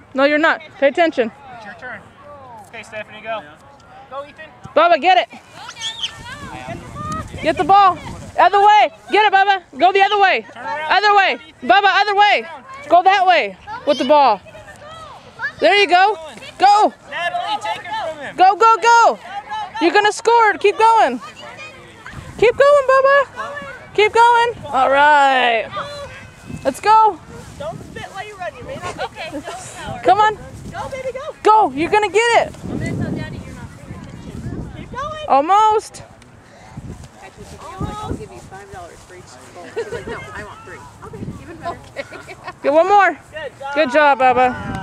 No, you're not. Pay attention. It's your turn. Okay, Stephanie, go. Go, Ethan. Bubba, get it. Get the ball. Other way. Get it, Bubba. Go the other way. Other way. Bubba, other way. Go that way with the ball. There you go. Go. Natalie, take it from him. Go, go, go. You're going to score. Keep going. Keep going, Bubba. Keep going. All right. Let's go. Don't spit while you run. You may not. Okay. Come on. Go, baby, go. Go. You're going to get it. I'm going to tell Daddy you're not paying attention. Keep going. Almost. Actually, I'll give you $5 for each bowl. She's like, no, I want 3. Okay, even better. Okay. Get one more. Good job. Good job, Bubba.